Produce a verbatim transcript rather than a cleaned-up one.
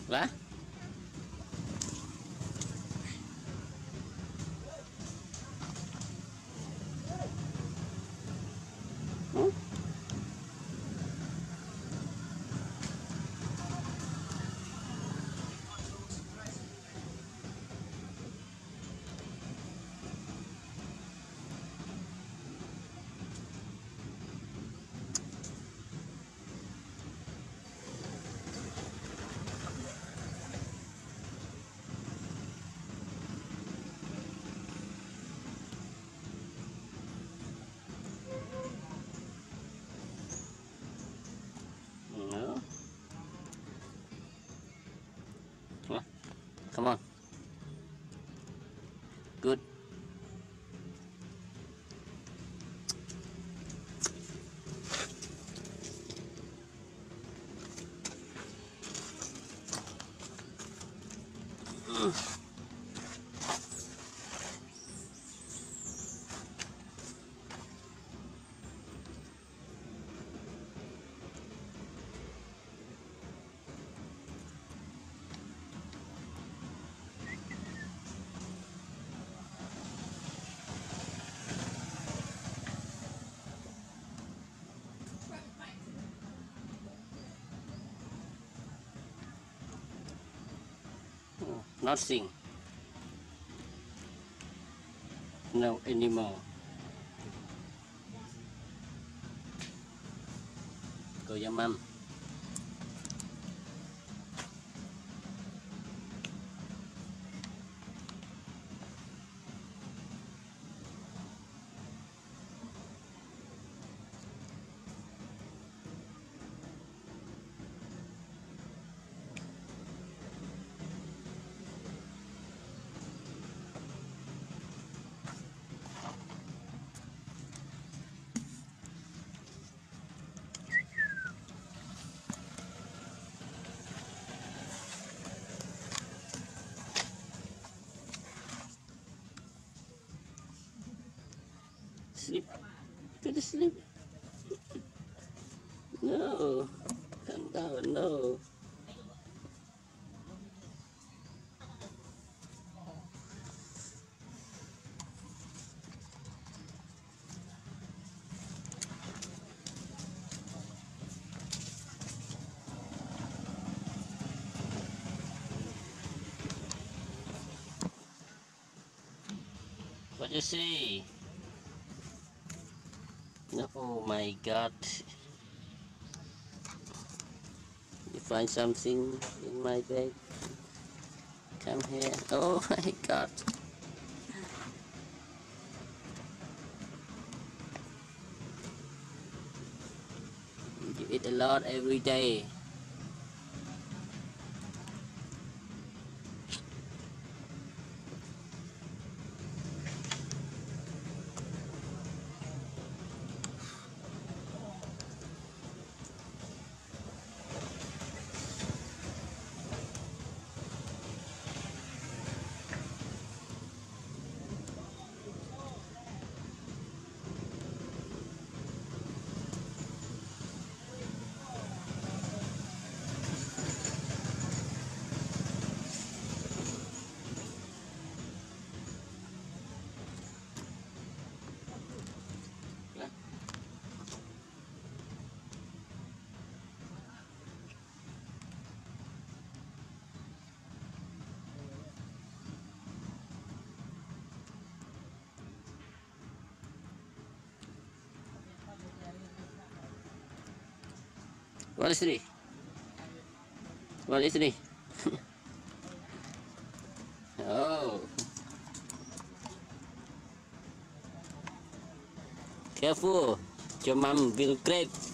Lá? Hum? No. Come on. Come on. Good. Nothing. No anymore. Go your mom. Sleep. Go to sleep. No. Calm down. No. What do you see? No, oh my God. You find something in my bag? Come here. Oh my God. You eat a lot every day. What is this? What is this? Oh. Careful. Your mom will grab.